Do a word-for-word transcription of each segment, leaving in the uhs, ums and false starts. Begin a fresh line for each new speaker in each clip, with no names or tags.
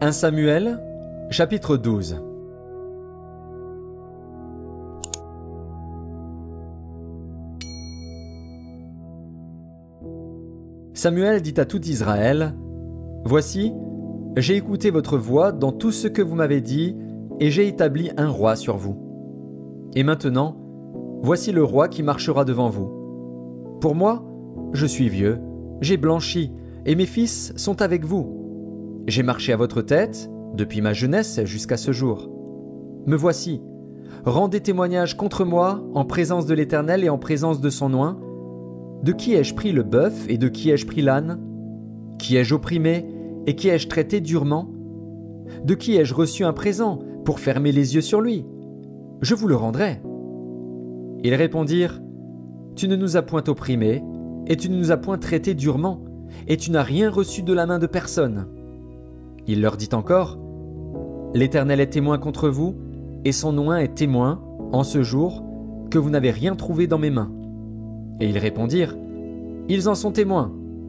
premier Samuel, chapitre douze. Samuel dit à tout Israël, « Voici, j'ai écouté votre voix dans tout ce que vous m'avez dit, et j'ai établi un roi sur vous. Et maintenant, voici le roi qui marchera devant vous. Pour moi, je suis vieux, j'ai blanchi, et mes fils sont avec vous. J'ai marché à votre tête, depuis ma jeunesse jusqu'à ce jour. Me voici, rendez témoignage contre moi en présence de l'Éternel et en présence de son oint. De qui ai-je pris le bœuf et de qui ai-je pris l'âne? Qui ai-je opprimé et qui ai-je traité durement? De qui ai-je reçu un présent pour fermer les yeux sur lui? Je vous le rendrai. » Ils répondirent, « Tu ne nous as point opprimés, et tu ne nous as point traités durement, et tu n'as rien reçu de la main de personne. » Il leur dit encore, « L'Éternel est témoin contre vous, et son oint est témoin, en ce jour, que vous n'avez rien trouvé dans mes mains. » Et ils répondirent, « Ils en sont témoins. »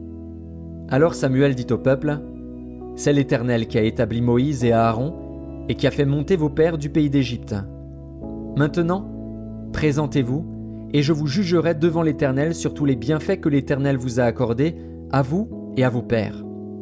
Alors Samuel dit au peuple, « C'est l'Éternel qui a établi Moïse et Aaron, et qui a fait monter vos pères du pays d'Égypte. Maintenant, présentez-vous, et je vous jugerai devant l'Éternel sur tous les bienfaits que l'Éternel vous a accordés, à vous et à vos pères.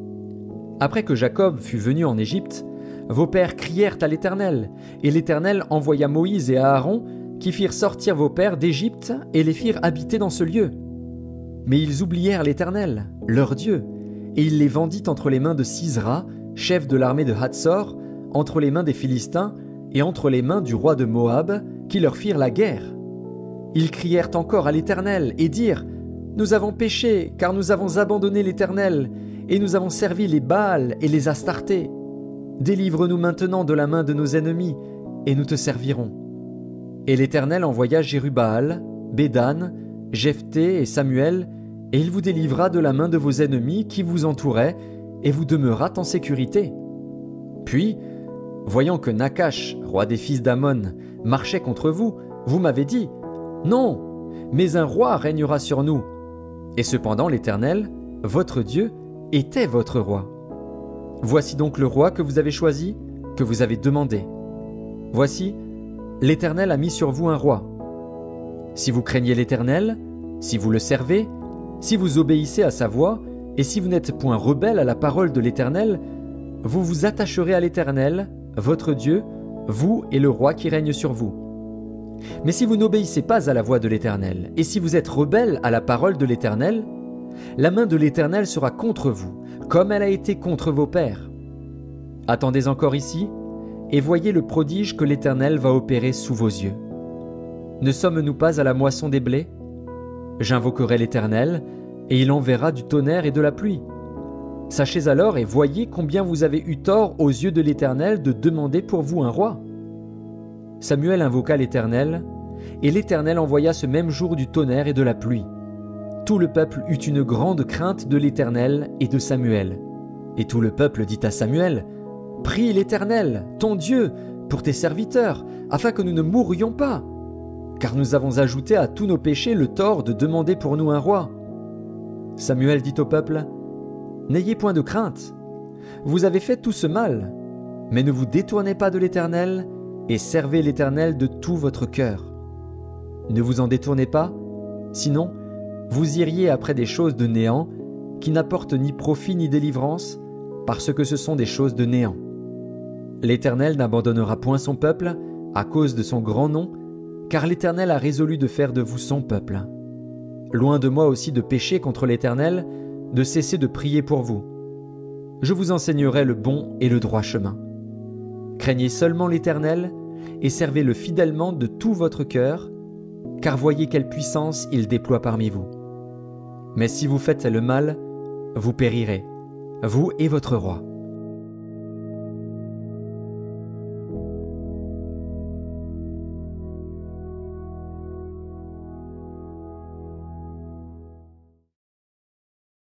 Après que Jacob fut venu en Égypte, vos pères crièrent à l'Éternel, et l'Éternel envoya Moïse et Aaron, qui firent sortir vos pères d'Égypte et les firent habiter dans ce lieu. Mais ils oublièrent l'Éternel, leur Dieu, et il les vendit entre les mains de Sisera, chef de l'armée de Hatsor, entre les mains des Philistins et entre les mains du roi de Moab, qui leur firent la guerre. Ils crièrent encore à l'Éternel et dirent, « Nous avons péché, car nous avons abandonné l'Éternel, et nous avons servi les Baals et les Astartés. Délivre-nous maintenant de la main de nos ennemis, et nous te servirons. » Et l'Éternel envoya Jérubbaal, Bédan, Jephthé et Samuel, et il vous délivra de la main de vos ennemis qui vous entouraient, et vous demeurâtes en sécurité. Puis, voyant que Nakash, roi des fils d'Ammon, marchait contre vous, vous m'avez dit, « Non, mais un roi régnera sur nous. » Et cependant l'Éternel, votre Dieu, était votre roi. Voici donc le roi que vous avez choisi, que vous avez demandé. Voici, l'Éternel a mis sur vous un roi. Si vous craignez l'Éternel, si vous le servez, si vous obéissez à sa voix, et si vous n'êtes point rebelle à la parole de l'Éternel, vous vous attacherez à l'Éternel, votre Dieu, vous et le roi qui règne sur vous. Mais si vous n'obéissez pas à la voix de l'Éternel, et si vous êtes rebelle à la parole de l'Éternel, la main de l'Éternel sera contre vous, comme elle a été contre vos pères. Attendez encore ici, et voyez le prodige que l'Éternel va opérer sous vos yeux. Ne sommes-nous pas à la moisson des blés? J'invoquerai l'Éternel, et il enverra du tonnerre et de la pluie. Sachez alors et voyez combien vous avez eu tort aux yeux de l'Éternel de demander pour vous un roi. » Samuel invoqua l'Éternel, et l'Éternel envoya ce même jour du tonnerre et de la pluie. Tout le peuple eut une grande crainte de l'Éternel et de Samuel. Et tout le peuple dit à Samuel, « Prie l'Éternel, ton Dieu, pour tes serviteurs, afin que nous ne mourions pas, car nous avons ajouté à tous nos péchés le tort de demander pour nous un roi. » Samuel dit au peuple, « N'ayez point de crainte, vous avez fait tout ce mal, mais ne vous détournez pas de l'Éternel, et servez l'Éternel de tout votre cœur. Ne vous en détournez pas, sinon vous iriez après des choses de néant, qui n'apportent ni profit ni délivrance, parce que ce sont des choses de néant. L'Éternel n'abandonnera point son peuple, à cause de son grand nom, car l'Éternel a résolu de faire de vous son peuple. Loin de moi aussi de pécher contre l'Éternel, de cesser de prier pour vous. Je vous enseignerai le bon et le droit chemin. Craignez seulement l'Éternel, et servez-le fidèlement de tout votre cœur, car voyez quelle puissance il déploie parmi vous. Mais si vous faites le mal, vous périrez, vous et votre roi.